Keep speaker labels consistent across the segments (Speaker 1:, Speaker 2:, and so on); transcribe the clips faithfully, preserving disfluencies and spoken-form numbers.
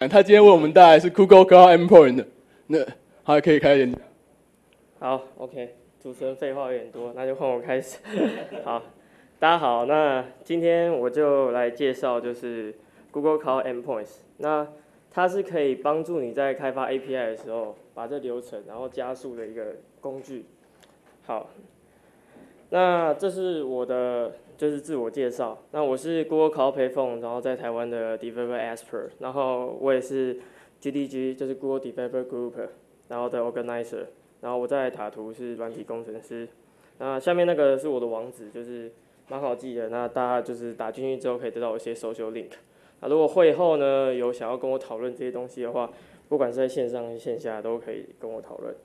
Speaker 1: 他今天为我们带来是 Google Cloud Endpoints， 那他可以开演讲。
Speaker 2: 好 ，OK， 主持人废话有点多，那就换我开始。好，大家好，那今天我就来介绍就是 Google Cloud Endpoints， 那它是可以帮助你在开发 A P I 的时候把这流程然后加速的一个工具。好，那这是我的就是自我介绍。那我是 Google Cloud Platform， 然后在台湾的 Developer Expert， 然后我也是 G D G， 就是 Google Developer Group， 然后的 Organizer， 然后我在塔图是软体工程师。那下面那个是我的网址，就是蛮好记的。那大家就是打进去之后可以得到一些 social link。那如果会后呢有想要跟我讨论这些东西的话，不管是在线上线下都可以跟我讨论。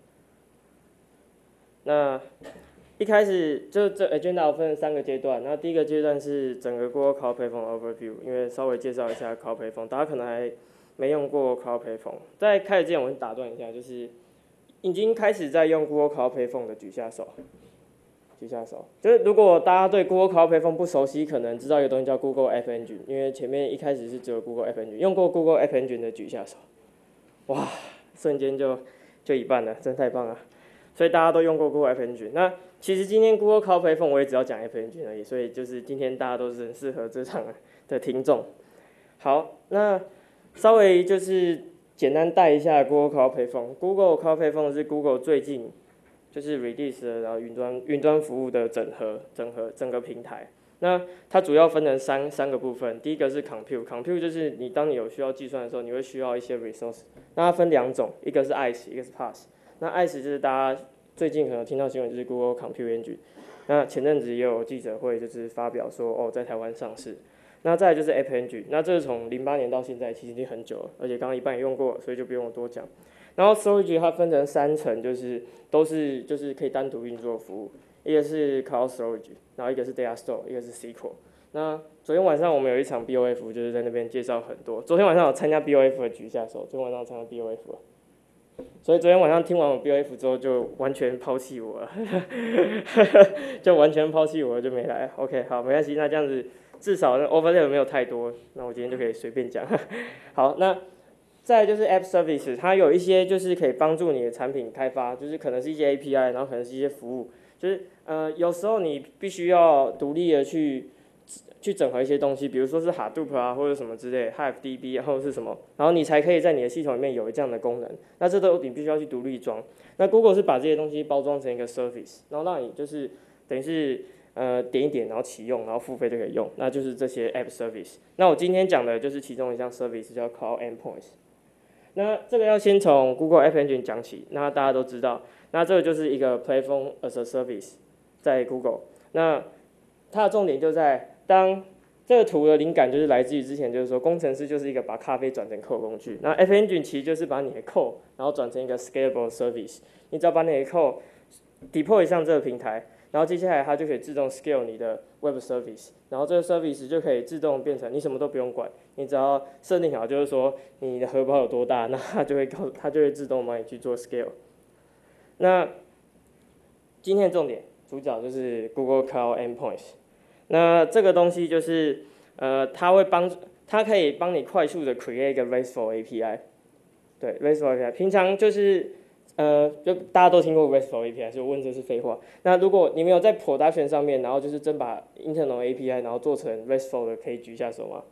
Speaker 2: 那一开始就这 agenda 分三个阶段，那第一个阶段是整个 Google Cloud Platform Overview， 因为稍微介绍一下 Cloud Platform， 大家可能还没用过 Cloud Platform。在开始之前，我先打断一下，就是已经开始在用 Google Cloud Platform 的举下手，举下手。就是如果大家对 Google Cloud Platform 不熟悉，可能知道一个东西叫 Google App Engine， 因为前面一开始是只有 Google App Engine， 用过 Google App Engine 的举下手，哇，瞬间就就一半了，真太棒了！所以大家都用过 Google App Engine。那其实今天 Google Cloud Platform 我也只要讲 App Engine 而已，所以就是今天大家都是很适合这场的听众。好，那稍微就是简单带一下 Google Cloud Platform。Google Cloud Platform 是 Google 最近就是 release 的，然后云端云端服务的整合整合整个平台。那它主要分成三三个部分，第一个是 compute，compute 就是你当你有需要计算的时候，你会需要一些 resource。那它分两种，一个是 I C E， 一个是 P A S。那 I C E 就是大家最近可能听到新闻，就是 Google Compute Engine。那前阵子也有记者会，就是发表说，哦，在台湾上市。那再来就是 App Engine， 那这是从零八年到现在，其实已经很久了，而且刚刚一半也用过了，所以就不用我多讲。然后 Storage 它分成三层，就是都是就是可以单独运作的服务，一个是 Cloud Storage， 然后一个是 Data Store， 一个是 S Q L。那昨天晚上我们有一场 B O F， 就是在那边介绍很多。昨天晚上有参加 B O F 的举下手，昨天晚上有参加 B O F 了。所以昨天晚上听完我 B O F 之后，就完全抛弃我了，就完全抛弃我就没来。OK， 好，没关系，那这样子至少 overlap 没有太多，那我今天就可以随便讲。好，那再来就是 App Service， 它有一些就是可以帮助你的产品开发，就是可能是一些 A P I， 然后可能是一些服务，就是呃有时候你必须要独立的去。去整合一些东西，比如说是 Hadoop 啊，或者什么之类 ，Hive D B， 然后是什么，然后你才可以在你的系统里面有这样的功能。那这都你必须要去独立装。那 Google 是把这些东西包装成一个 service， 然后让你就是等于是呃点一点，然后启用，然后付费就可以用，那就是这些 App Service。那我今天讲的就是其中一项 service 叫 Cloud Endpoints。那这个要先从 Google App Engine 讲起，那大家都知道，那这个就是一个 Platform as a Service， 在 Google。那它的重点就在当这个图的灵感就是来自于之前就是说工程师就是一个把咖啡转成 code 工具，那 App Engine 其实就是把你的 code 然后转成一个 scalable service， 你只要把你的 code deploy 上这个平台，然后接下来它就可以自动 scale 你的 web service， 然后这个 service 就可以自动变成你什么都不用管，你只要设定好就是说你的荷包有多大，那它就会告它就会自动帮你去做 scale。那今天的重点主角就是 Google Cloud Endpoints。那这个东西就是，呃，它会帮，它可以帮你快速的 create 一个 RESTful A P I， 对 ，RESTful A P I， 平常就是，呃，就大家都听过 RESTful A P I， 所以我问这是废话。那如果你没有在 production 上面，然后就是真把 internal A P I 然后做成 RESTful 的，可以举下手吗？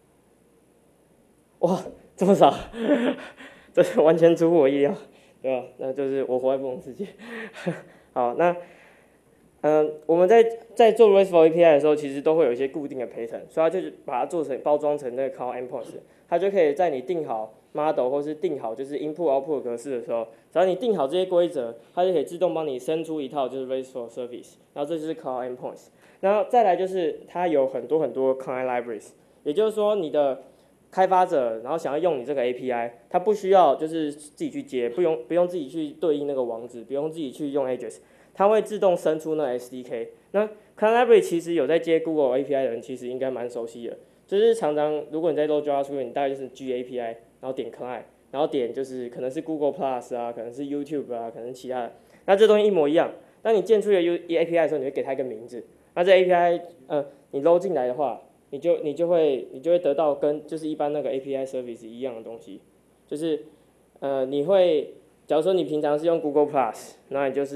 Speaker 2: 哇，这么少，这是完全出乎我意料，对吧？那就是我活在不同世界。好，那。嗯、呃，我们在在做 RESTful A P I 的时候，其实都会有一些固定的 pattern， 所以它就是把它做成包装成那个 Cloud Endpoints， 它就可以在你定好 model 或是定好就是 input output 格式的时候，只要你定好这些规则，它就可以自动帮你生出一套就是 RESTful service， 然后这就是 Cloud Endpoints。然后再来就是它有很多很多 client libraries， 也就是说你的开发者然后想要用你这个 A P I， 它不需要就是自己去接，不用不用自己去对应那个网址，不用自己去用 address。它会自动生出那 S D K。那 Client Library 其实有在接 Google A P I 的人，其实应该蛮熟悉的。就是常常如果你在 load JavaScript， 你大概就是 G A P I， 然后点 Client， 然后点就是可能是 Google Plus 啊，可能是 YouTube 啊，可能是其他的。那这东西一模一样。当你建出一个 A P I 的时候，你会给它一个名字。那这 A P I 呃，你 load 进来的话， 你就你就会你就会得到跟就是一般那个 A P I service 一样的东西，就是呃你会假如说你平常是用 Google Plus， 那你就是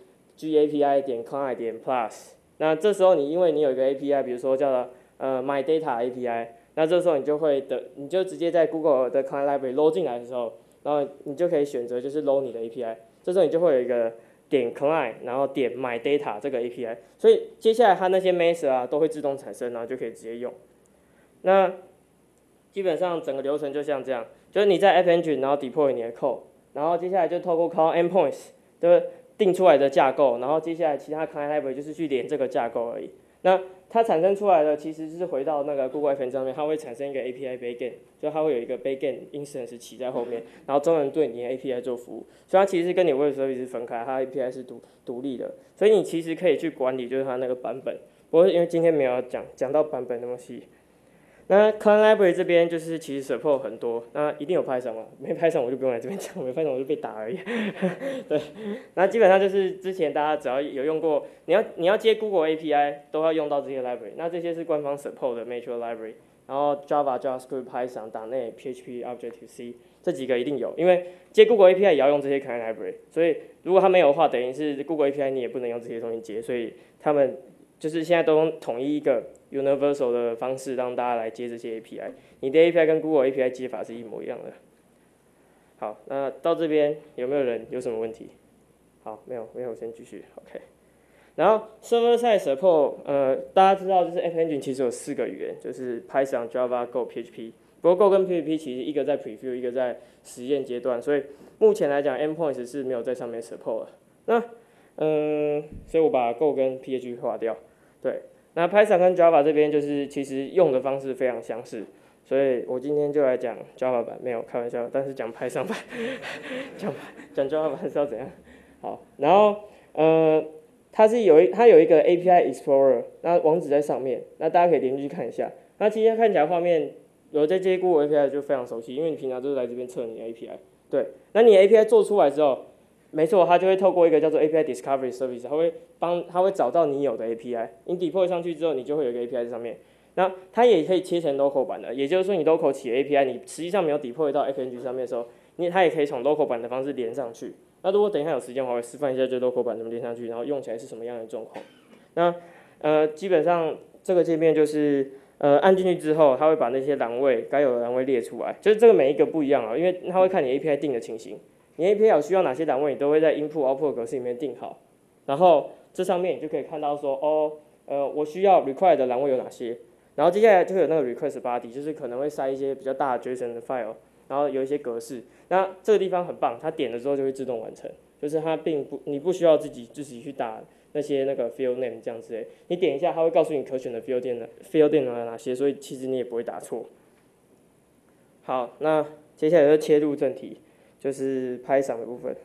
Speaker 2: G A P I 点 client 点 plus， 那这时候你因为你有一个 A P I， 比如说叫呃 My Data A P I， 那这时候你就会的你就直接在 Google 的 client library load 进来的时候，然后你就可以选择就是 load 你的 A P I， 这时候你就会有一个点 client， 然后点 My Data 这个 A P I， 所以接下来它那些 method 啊都会自动产生，然后就可以直接用。那基本上整个流程就像这样，就是你在 App Engine 然后 deploy 你的 code， 然后接下来就透过 Cloud Endpoints 的定出来的架构，然后接下来其他 client library 就是去连这个架构而已。那它产生出来的其实就是回到那个 Google App Engine 上面，它会产生一个 A P I backend， 就它会有一个 backend instance 起在后面，然后专门对你的 A P I 做服务。所以它其实跟你 Web Service 分开，它 A P I 是独独立的，所以你其实可以去管理就是它那个版本。不过因为今天没有讲讲到版本那么细。那 Client Library 这边就是其实 support 很多，那一定有 Python 吗？没 Python 我就不用来这边讲，没 Python 我就被打而已。对，那基本上就是之前大家只要有用过，你要你要接 Google A P I 都要用到这些 library， 那这些是官方 support 的 major library， 然后 Java、JavaScript、Python、.NET、P H P、Objective-C 这几个一定有，因为接 Google A P I 也要用这些 Client Library， 所以如果它没有的话，等于是 Google A P I 你也不能用这些东西接，所以他们就是现在都用统一一个 universal 的方式让大家来接这些 A P I， 你的 A P I 跟 Google A P I 接法是一模一样的。好，那到这边有没有人有什么问题？好，没有，没有，我先继续 ，OK。然后 server side support， 呃，大家知道就是 App Engine 其实有四个语言，就是 Python、Java、Go、P H P。不过 Go 跟 P H P 其实一个在 preview， 一个在实验阶段，所以目前来讲 Endpoints 是没有在上面 support 的。那，嗯，所以我把 Go 跟 P H P 划掉。对，那 Python 跟 Java 这边就是其实用的方式非常相似，所以我今天就来讲 Java 版，没有开玩笑，但是讲 Python 版，讲讲 Java 版是要怎样？好，然后呃，它是有一它有一个 A P I Explorer， 那网址在上面，那大家可以点进去看一下。那今天看起来画面有在接 Google A P I 就非常熟悉，因为你平常都是来这边测你的 A P I。对，那你的 A P I 做出来之后，没错，它就会透过一个叫做 A P I Discovery Service， 它会帮它会找到你有的 A P I， 你 deploy 上去之后，你就会有一个 A P I 在上面。那它也可以切成 local 版的，也就是说你 local 起的 A P I， 你实际上没有 deploy 到 App Engine 上面的时候，你它也可以从 local 版的方式连上去。那如果等一下有时间的话，我会示范一下就 local 版怎么连上去，然后用起来是什么样的状况。那呃，基本上这个界面就是呃按进去之后，它会把那些栏位该有的栏位列出来，就是这个每一个不一样啊，因为它会看你 A P I 定的情形。你 A P I 有需要哪些栏位，你都会在 input、output 格式里面定好，然后这上面你就可以看到说，哦，呃，我需要 require 的栏位有哪些，然后接下来就会有那个 request body， 就是可能会塞一些比较大的 JSON 的 file， 然后有一些格式，那这个地方很棒，它点了之后就会自动完成，就是它并不你不需要自己自己去打那些那个 field name 这样之类，你点一下，它会告诉你可选的 field name field name 有哪些，所以其实你也不会打错。好，那接下来就切入正题。就是 Python 的部分。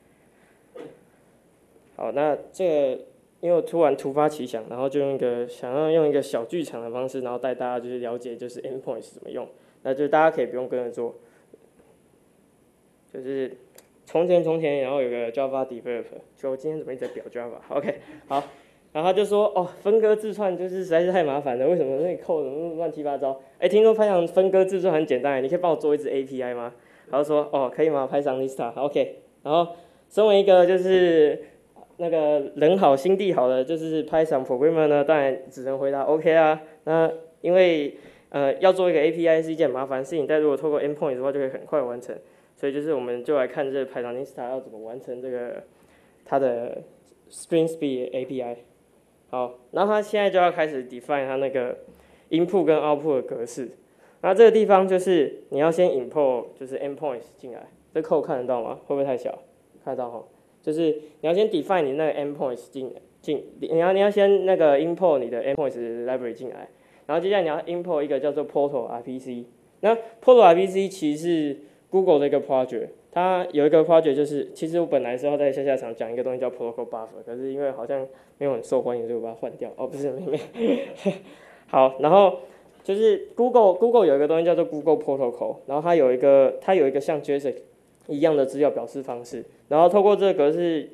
Speaker 2: 好，那这个因为我突然突发奇想，然后就用一个想要用一个小剧场的方式，然后带大家就是了解就是 endpoint 是怎么用，那就大家可以不用跟着做。就是从前从前，然后有个 Java developer， 就我今天怎么一直在表 Java？OK， 好，然后他就说哦，分割字串就是实在是太麻烦了，为什么那个 code 怎么乱七八糟？哎，听说 Python 分割字串很简单，你可以帮我做一支 A P I 吗？然后说哦，可以吗 ？Pythonista OK。然后身为一个就是那个人好心地好的就是 Python programmer 呢，当然只能回答 OK 啊。那因为呃要做一个 A P I 是一件麻烦的事情，但如果透过 endpoint 的话就可以很快完成。所以就是我们就来看这个 Pythonista 要怎么完成这个它的 String Speed A P I。好，然后它现在就要开始 define 它那个 input 跟 output 的格式。那这个地方就是你要先 import 就是 endpoints 进来，这 code 看得到吗？会不会太小？看得到哈，就是你要先 define 你那个 endpoints 进进，你要你要先那个 import 你的 endpoints library 进来，然后接下来你要 import 一个叫做 portal R P C。那 portal R P C 其实是 Google 的一个 project， 它有一个 project 就是，其实我本来是要在下下场讲一个东西叫 protocol buffer， 可是因为好像没有很受欢迎，所以我把它换掉。哦，不是，没没。好，然后。就是 Google Google 有一个东西叫做 Google Protocol， 然后它有一个它有一个像 JSON 一样的资料表示方式，然后透过这个格式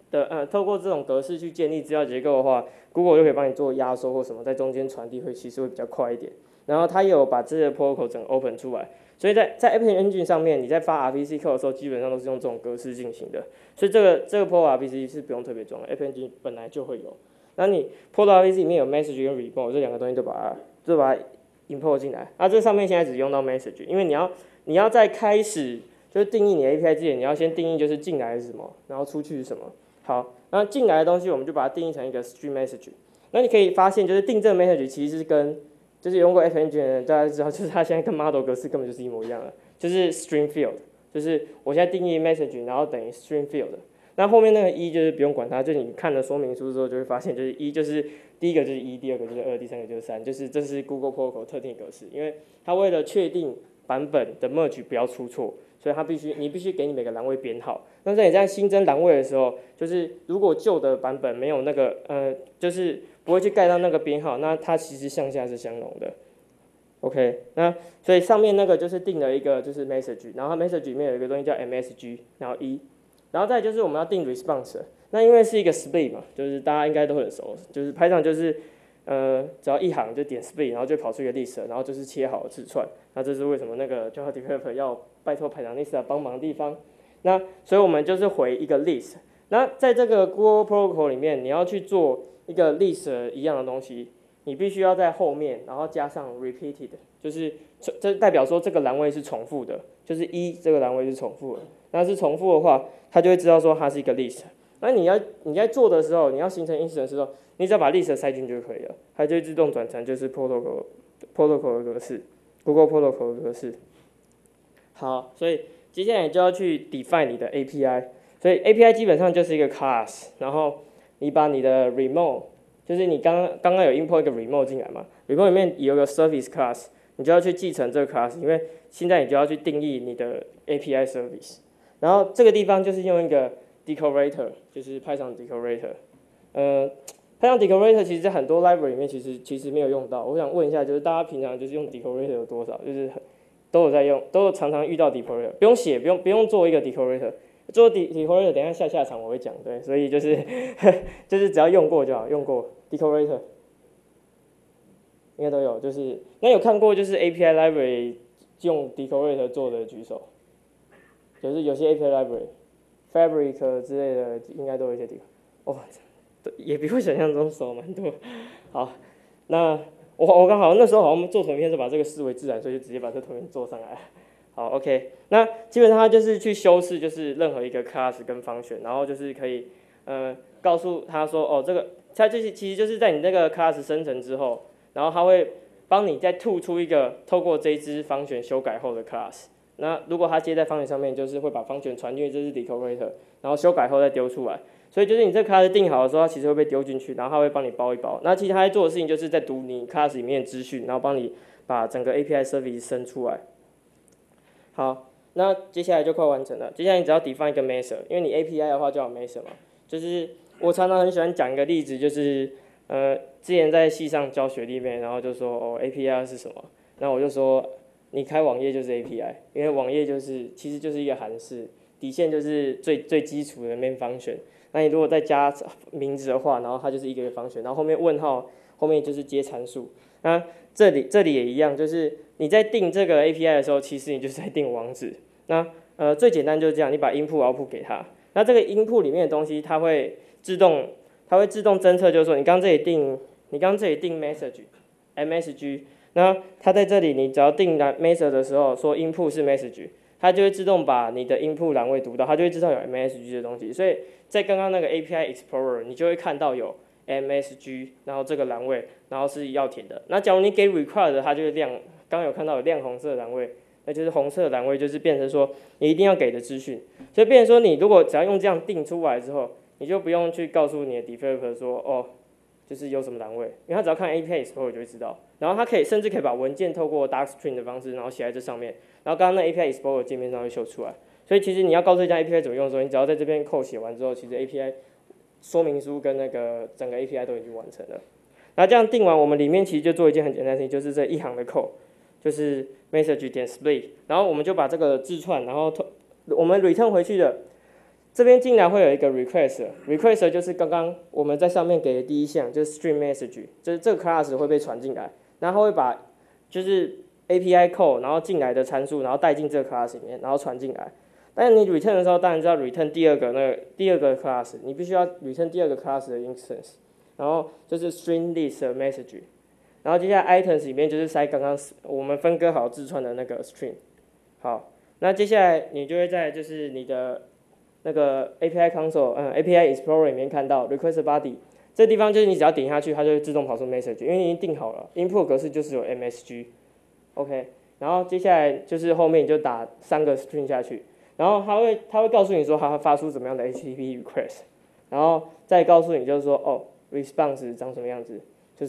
Speaker 2: 的呃，透过这种格式去建立资料结构的话 ，Google 就可以帮你做压缩或什么，在中间传递会其实会比较快一点。然后它也有把这些 protocol 整个 open 出来，所以在在 App Engine 上面，你在发 R P C code 的时候，基本上都是用这种格式进行的。所以这个这个 Port R P C 是不用特别装的 ，App Engine 本来就会有。那你 Port R P C 里面有 message 跟 remote 这两个东西都把它就把它 import 进来。那这上面现在只用到 message， 因为你要你要在开始就是定义你的 A P I 之前，你要先定义就是进来是什么，然后出去是什么。好，那进来的东西我们就把它定义成一个 stream message。那你可以发现，就是定这个 message 其实是跟就是有用过 App Engine 的人大家知道，就是它现在跟 model 格式根本就是一模一样的，就是 string field， 就是我现在定义 message， 然后等于 string field。那后面那个一就是不用管它，就你看了说明书之后就会发现，就是一就是第一个就是一，第二个就是二，第三个就是三，就是这是 Google Protocol 特定格式，因为它为了确定版本的 merge 不要出错。所以它必须，你必须给你每个栏位编号。那在你在新增栏位的时候，就是如果旧的版本没有那个，呃，就是不会去盖到那个编号，那它其实向下是相容的。OK， 那所以上面那个就是定了一个就是 message， 然后它 message 里面有一个东西叫 M S G， 然后一，然后再就是我们要定 response。那因为是一个 split 嘛，就是大家应该都很熟，就是 Python 就是呃只要一行就点 split， 然后就跑出一个 list， 然后就是切好的字串。那这是为什么那个 Java developer 要拜托 Pythonista 帮忙的地方。那所以我们就是回一个 list。那在这个 Google Protocol 里面，你要去做一个 list 一样的东西，你必须要在后面，然后加上 repeated， 就是这代表说这个栏位是重复的，就是一这个栏位是重复的。那是重复的话，它就会知道说它是一个 list。那你要你在做的时候，你要形成 instance 的时候，你只要把 list 塞进就可以了，它就会自动转成就是 protocol protocol 的格式。Google Protocol 的格式。好，所以接下来你就要去 define 你的 A P I。所以 A P I 基本上就是一个 class， 然后你把你的 remote， 就是你刚刚刚有 import 一个 remote 进来嘛 ，remote 里面有个 service class， 你就要去继承这个 class， 因为现在你就要去定义你的 A P I service。然后这个地方就是用一个 decorator， 就是 Python decorator。呃。Python decorator 其实在很多 library 里面其实其实没有用到。我想问一下，就是大家平常就是用 decorator 有多少？就是都有在用，都有常常遇到 decorator， 不用写，不用不用做一个 decorator， 做 decorator 等一下下下场我会讲，对，所以就是就是只要用过就好，用过 decorator 应该都有。就是那有看过就是 A P I library 用 decorator 做的举手，就是有些 A P I library、Fabric 之类的应该都有一些 decorator。哦。也比我想象中熟蛮多。好，那我我刚好那时候好像做图片是把这个视为自然，所以就直接把这图片做上来。好 ，OK， 那基本上它就是去修饰就是任何一个 class 跟function，然后就是可以呃告诉他说哦这个它就是其实就是在你那个 class 生成之后，然后它会帮你再吐出一个透过这一支 function 修改后的 class。那如果它接在 function 上面，就是会把 function 传进去这是 decorator， 然后修改后再丢出来。所以就是你这 class 定好的时候，它其实会被丢进去，然后它会帮你包一包。那其实它在做的事情就是在读你 class 里面的资讯，然后帮你把整个 A P I service 生出来。好，那接下来就快完成了。接下来你只要 define 一个 method， 因为你 A P I 的话就有 method 嘛。就是我常常很喜欢讲一个例子，就是呃之前在系上教学里面，然后就说哦 A P I 是什么？那我就说你开网页就是 A P I， 因为网页就是其实就是一个函式，底线就是最最基础的 main function。那你如果再加名字的话，然后它就是一个一个方选，然后后面问号后面就是接参数。那这里这里也一样，就是你在定这个 A P I 的时候，其实你就是在定网址。那呃最简单就是这样，你把 input、output 给它。那这个 input 里面的东西，它会自动它会自动侦测，就是说你刚这里定你刚这里定 message，M S G， 那它在这里你只要定 message 的时候，说 input 是 message。它就会自动把你的 input 栏位读到，它就会知道有 M S G 的东西。所以在刚刚那个 A P I Explorer， 你就会看到有 M S G， 然后这个栏位，然后是要填的。那假如你给 required 的，它就会亮，刚刚有看到有亮红色的栏位，那就是红色的栏位，就是变成说你一定要给的资讯。所以变成说你如果只要用这样定出来之后，你就不用去告诉你的 developer 说哦，就是有什么栏位，因为他只要看 A P I Explorer 就会知道。然后他可以甚至可以把文件透过 docstring 的方式，然后写在这上面。然后刚刚那 A P I Explorer 界面上会秀出来，所以其实你要告诉一家 A P I 怎么用的时候，你只要在这边code写完之后，其实 A P I 说明书跟那个整个 A P I 都已经完成了。那这样定完，我们里面其实就做一件很简单的事情，就是这一行的 code， 就是 message 点 split， 然后我们就把这个字串，然后我们 return 回去的这边进来会有一个 request，request 就是刚刚我们在上面给的第一项，就是 stream message， 就是这个 class 会被传进来，然后会把就是 A P I call 然后进来的参数，然后带进这个 class 里面，然后传进来。但是你 return 的时候，当然是要 return 第二个那个第二个 class， 你必须要 return 第二个 class 的 instance， 然后就是 string list 的 message， 然后接下来 items 里面就是塞刚刚我们分割好字串的那个 string。好，那接下来你就会在就是你的那个 A P I console， 嗯 ，A P I Explorer 里面看到 request body， 这地方就是你只要点下去，它就会自动跑出 message， 因为你已经定好了 ，input 格式就是有 M S G，OK， 然后接下来就是后面你就打三个 string 下去，然后它会它会告诉你说它会发出怎么样的 H T T P request， 然后再告诉你就是说哦 response 长什么样子，就是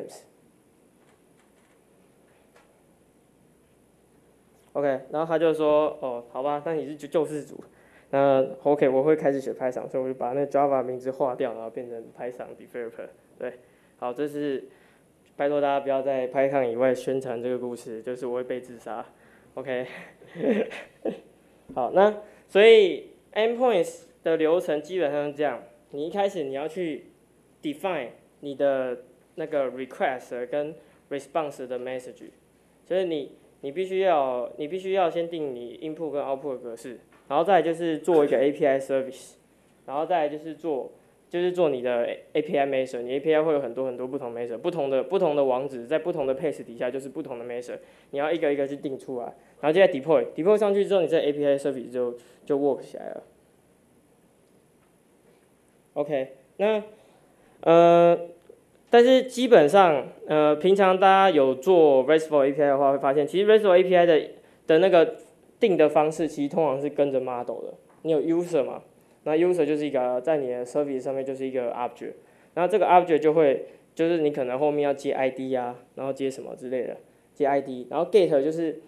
Speaker 2: items。OK， 然后他就说哦，好吧，那你是救世主。那 OK， 我会开始写 Python， 所以我就把那 Java 名字划掉，然后变成 Python developer。对，好，这是拜托大家不要在 PyCon 以外宣传这个故事，就是我会被自杀。OK， 好，那所以 endpoints 的流程基本上是这样，你一开始你要去 define 你的那个 request 跟 response 的 message， 就是你你必须要你必须要先定你 input 跟 output 的格式。然后再来就是做一个 A P I service， 然后再来就是做就是做你的 A P I measure， 你 A P I 会有很多很多不同 measure， 不同的不同的网址在不同的 path 底下就是不同的 measure， 你要一个一个去定出来，然后接下来 deploy deploy 上去之后，你这 A P I service 就就 work 起来了。OK， 那呃，但是基本上呃，平常大家有做 RESTful A P I 的话，会发现其实 RESTful A P I 的的那个定的方式其实通常是跟着 model 的，你有 user 嘛？那 user 就是一个在你的 service 上面就是一个 object， 然后这个 object 就会就是你可能后面要接 I D 啊，然后接什么之类的，接 I D， 然后 get 就是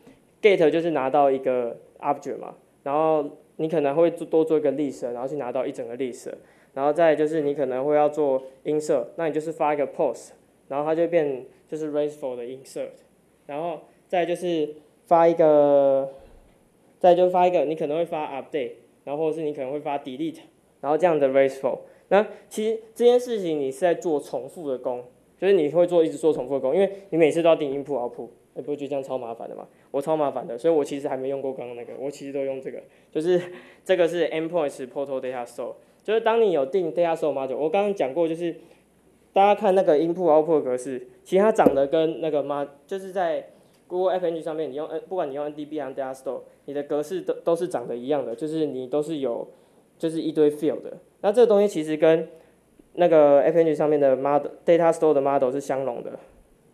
Speaker 2: get 就是拿到一个 object 嘛，然后你可能会多做一个 list， 然后去拿到一整个 list， 然后再就是你可能会要做 insert， 那你就是发一个 post， 然后它就变就是 RESTful 的 insert， 然后再就是发一个。再就发一个，你可能会发 update， 然后或者是你可能会发 delete， 然后这样的 RESTful。那其实这件事情你是在做重复的工，就是你会做一直做重复的工，因为你每次都要定 input output， 你不会觉得这样超麻烦的吗？我超麻烦的，所以我其实还没用过刚刚那个，我其实都用这个，就是这个是 endpoints portal data store， 就是当你有定 data store module， 我刚刚讲过，就是大家看那个 input output 格式，其实它长得跟那个 mod 就是在Google App Engine 上面，你用不管你用 N D B 还是 Data Store， 你的格式都都是长得一样的，就是你都是有就是一堆 field 的。那这个东西其实跟那个 App Engine 上面的 model Data Store 的 model 是相容的。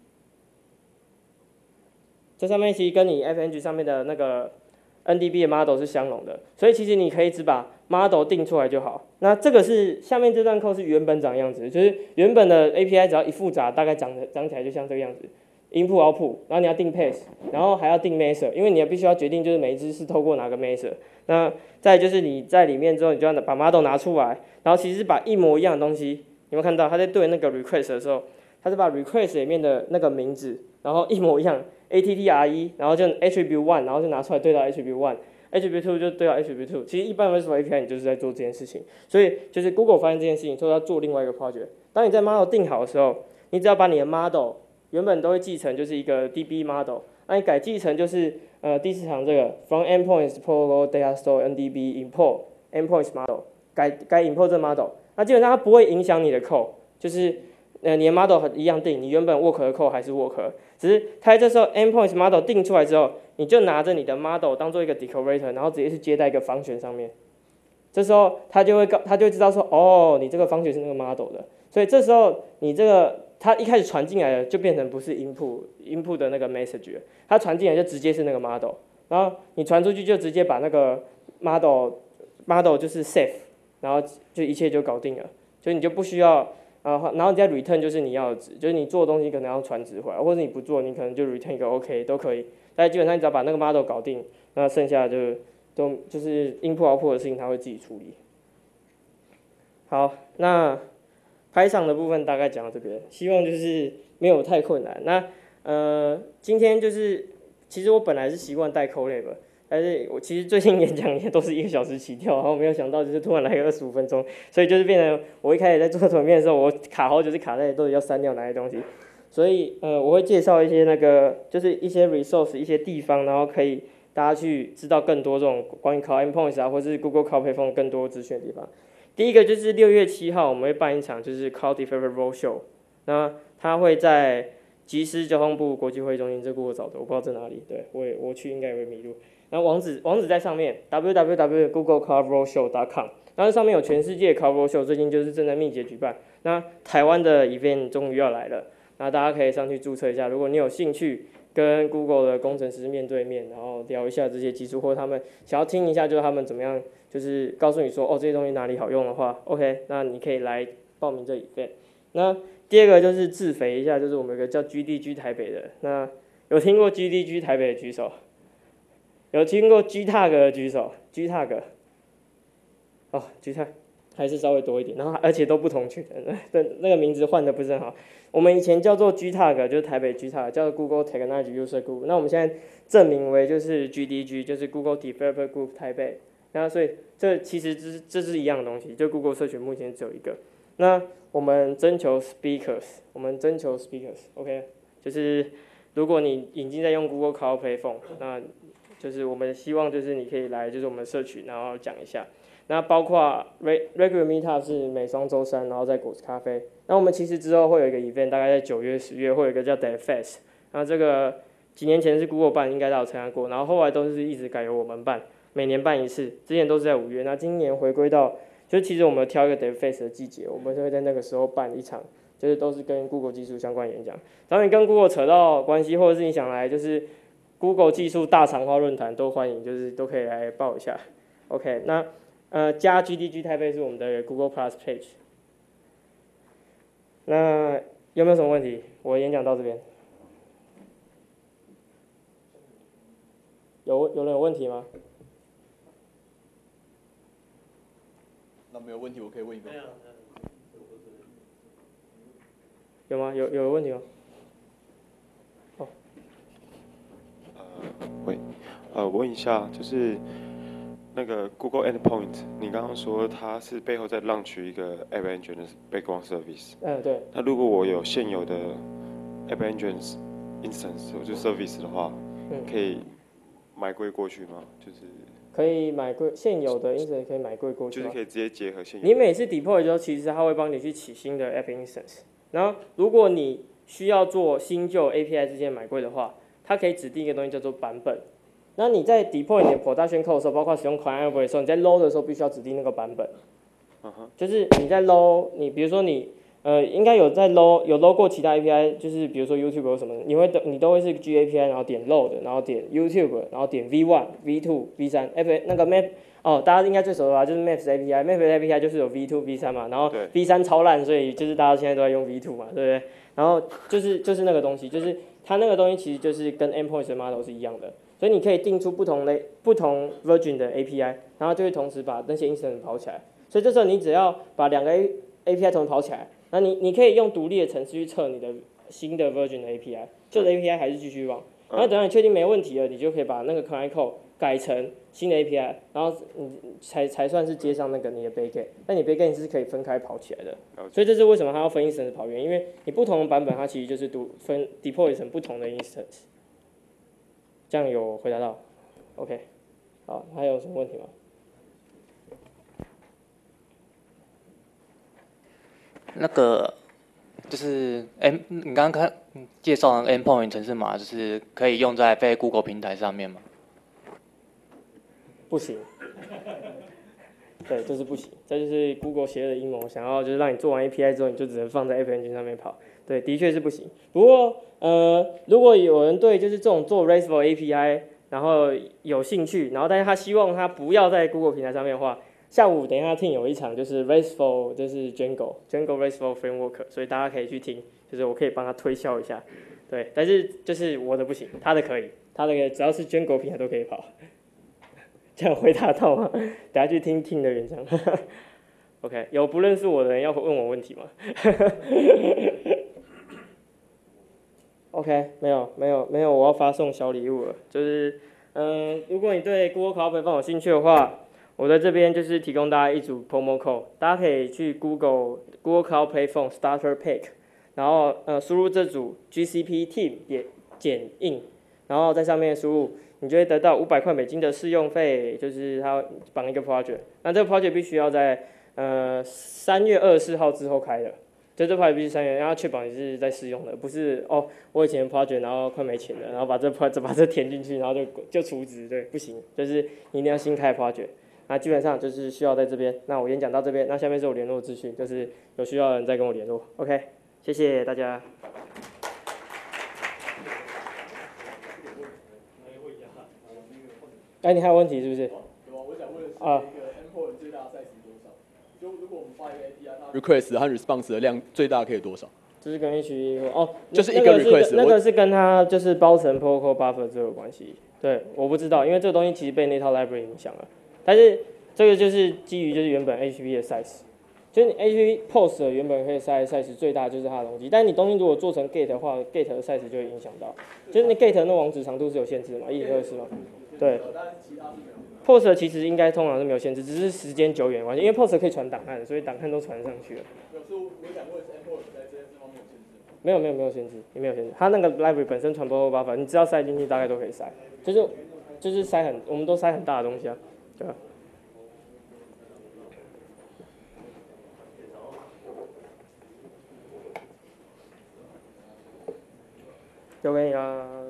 Speaker 2: 这上面其实跟你 App Engine 上面的那个 N D B 的 model 是相容的，所以其实你可以只把 model 定出来就好。那这个是下面这段 code 是原本长样子，就是原本的 A P I 只要一复杂，大概长得长起来就像这个样子。input output， 然后你要定 path， 然后还要定 measure， 因为你要必须要决定就是每一只是透过哪个 measure。那再就是你在里面之后，你就要把 model 拿出来，然后其实把一模一样的东西，有没有看到？他在对那个 request 的时候，他是把 request 里面的那个名字，然后一模一样 attre， 然后就 attribute one， 然后就拿出来对到 attribute one。attribute two 就对到 attribute two， 其实一般 RESTful A P I 你就是在做这件事情，所以就是 Google 发现这件事情，所以要做另外一个 project。当你在 model 定好的时候，你只要把你的 model原本都会继承就是一个 D B model， 那你改继承就是呃第四行这个 from endpoints protocol data store N D B import endpoints model， 改改 import 这 model， 那基本上它不会影响你的 code， 就是呃你的 model 一样定，你原本 work 的 code 还是 work， 只是它这时候 endpoints model 定出来之后，你就拿着你的 model 当做一个 decorator， 然后直接去接在一个function上面，这时候它就会它就会知道说哦你这个function是那个 model 的，所以这时候你这个它一开始传进来的就变成不是 input input 的那个 message， 它传进来就直接是那个 model， 然后你传出去就直接把那个 model model 就是 safe， 然后就一切就搞定了，所以你就不需要呃，然后你再 return 就是你要的值，就是你做的东西可能要传值回来，或者你不做你可能就 return 一个 OK 都可以，但基本上你只要把那个 model 搞定，那剩下就都就是 input output 的事情它会自己处理。好，那Python 的部分大概讲到这边，希望就是没有太困难。那呃，今天就是其实我本来是习惯带 Colab， 但是我其实最近演讲也都是一个小时起跳，然后没有想到就是突然来个二十五分钟，所以就是变成我一开始在做投影片的时候，我卡好久是卡在到底要删掉哪些东西，所以呃我会介绍一些那个就是一些 resource 一些地方，然后可以大家去知道更多这种关于 Cloud Endpoints 啊，或是 Google Cloud Platform 更多资讯的地方。第一个就是六月七号我们会办一场就是 Cloud Developer Roadshow， 那它会在集思交通部国际会议中心，这个我找的，我不知道在哪里，对我也我去应该也会迷路。然后网址网址在上面 double-u double-u double-u 点 google cloud roadshow 点 com， 然后上面有全世界的 Cloud Roadshow， 最近就是正在密集举办。那台湾的 event 终于要来了，那大家可以上去注册一下，如果你有兴趣跟 Google 的工程师面对面，然后聊一下这些技术，或者他们想要听一下，就是他们怎么样，就是告诉你说哦这些东西哪里好用的话 ，OK， 那你可以来报名这 event。那第二个就是自肥一下，就是我们有个叫 G D G 台北的，那有听过 G D G 台北的举手，有听过 G Tag 的举手 ，G Tag， 哦 G Tag 还是稍微多一点，然后而且都不同群的，那那个名字换的不是很好。我们以前叫做 G Tag， 就是台北 G Tag， 叫做 Google Technology User Group， 那我们现在正名为就是 G D G， 就是 Google Developer Group 台北。那所以这其实这是这是一样的东西，就 Google 社群目前只有一个。那我们征求 speakers， 我们征求 speakers，OK， 就是如果你已经在用 Google Cloud Platform， 那就是我们希望就是你可以来就是我们社群，然后讲一下。那包括 regular meetup 是每双周三，然后在果子咖啡。那我们其实之后会有一个 event， 大概在九月、十月会有一个叫 Dev Fest， 那这个几年前是 Google 办，应该大家有参加过，然后后来都是一直改由我们办，每年办一次，之前都是在五月，那今年回归到。就是其实我们挑一个 Dev Fest 的季节，我们就会在那个时候办一场，就是都是跟 Google 技术相关演讲。只要你跟 Google 扯到关系，或者是你想来就是 Google 技术大长话论坛，都欢迎，就是都可以来报一下。OK， 那呃加 G D G 台北是我们的 Google Plus Page。那有没有什么问题？我演讲到这边。有有人有问题吗？
Speaker 1: 那没有问题，我可以问一个。
Speaker 2: 有吗？有有问题吗？哦。
Speaker 3: 呃，喂，呃，我问一下，就是那个 Google Endpoint， 你刚刚说它是背后在 launch 一个 App Engine 的 background service。
Speaker 2: 嗯，对。
Speaker 3: 那如果我有现有的 App Engine instance， 或者 service 的话，嗯，可以买归过去吗？就是。
Speaker 2: 可以买贵现有的 instance 可以买贵过去，
Speaker 3: 就是可以直接结合现有的。
Speaker 2: 你每次 deploy 的时候，其实它会帮你去起新的 app instance。然后，如果你需要做新旧 A P I 之间买贵的话，它可以指定一个东西叫做版本。那你在 deploy 你的 production code 的时候，包括使用 Cloud Endpoints 的时候，你在 load 的时候必须要指定那个版本。Uh-huh. 就是你在 load， 你比如说你呃应该有在 load 有 load 过其他 A P I， 就是比如说 YouTube 有什么，你会你都会是 G A P I， 然后点 load， 然后点 YouTube， 然后点 V 一 V 二 V 三 F 那个 map 哦，大家应该最熟的吧，就是 Maps A P I，Maps A P I 就是有 V 二 V 三 嘛，然后 V 三 超烂，所以就是大家现在都在用 V 二 嘛，对不对？然后就是就是那个东西，就是它那个东西其实就是跟 Endpoints 的 model 是一样的，所以你可以定出不同类不同 version 的 A P I， 然后就会同时把那些 instance 跑起来。所以这时候你只要把两个 A P I 同时跑起来，那你你可以用独立的程式去测你的新的 version 的 A P I， 旧的 A P I 还是继续用。然后等到你确定没问题了，你就可以把那个 client code 改成新的 A P I， 然后你才才算是接上那个你的 backend。但你 backend 是可以分开跑起来的，所以这是为什么它要分 instance 跑原因，因为你不同的版本它其实就是读分 deploy 成不同的 instance。这样有回答到 ？OK， 好，还有什么问题吗？
Speaker 4: 那个就是 M， 你刚刚看介绍的 endpoint 程式码，就是可以用在非 Google 平台上面吗？
Speaker 2: 不行。对，就是不行，这就是 Google 邪恶的阴谋，想要就是让你做完 A P I 之后，你就只能放在 App Engine 上面跑。对，的确是不行。不过，呃，如果有人对就是这种做 RESTful A P I， 然后有兴趣，然后但是他希望他不要在 Google 平台上面的话，下午等一下听有一场就是 RESTful， 就是 Django Django RESTful Framework， 所以大家可以去听，就是我可以帮他推销一下。对，但是就是我的不行，他的可以，他的只要是 Django 平台都可以跑。这样回答到吗？等下去听听的原唱。OK， 有不认识我的人要问我问题吗？OK， 没有没有没有，我要发送小礼物了，就是嗯、呃，如果你对 Google Cloud Platform 有兴趣的话，我在这边就是提供大家一组 promo code， 大家可以去 Google Google Cloud Platform Starter Pack， 然后呃输入这组 G C P Team 也减印，然后在上面输入，你就会得到五百块美金的试用费，就是它绑一个 project， 那这个 project 必须要在呃三月二十四号之后开的。就这 project 必须三月，然后确保你是在试用的，不是哦，我以前的 project 然后快没钱了，然后把这 project 把这填进去，然后就就储值，对，不行，就是你一定要新开 project。那基本上就是需要在这边。那我演讲到这边，那下面是我联络资讯，就是有需要的人再跟我联络。OK， 谢谢大家。哎，你还有问题是不是？
Speaker 1: 有啊，我想问的是
Speaker 2: 啊，
Speaker 1: 那个 endpoint 最大的 size 是多少？就如果我们发一个 A P I， 它 request 和 response 的量最大可以多少？
Speaker 2: 就是跟 H T T P 哦，
Speaker 1: 就是一个 request，
Speaker 2: 那个是跟它就是包成 protocol buffer 这有关系。对，我不知道，因为这个东西其实被那套 library 影响了。但是这个就是基于就是原本 H T T P 的 size， 就是你 H T T P post 原本可以 size size 最大就是它的东西，但是你东西如果做成 get 的话 ，get 的 size 就会影响到，就是你 get 那网址长度是有限制的嘛，一零二四嘛，对。post 其实应该通常是没有限制，只是时间久远的关系，因为 post 可以传档案，所以档案都传上去了。没有没有没有限制，也没有限制。它那个 library 本身传播后 buffer， 你只要塞进去大概都可以塞，就是就是塞很，我们都塞很大的东西啊，对吧？交给你啦。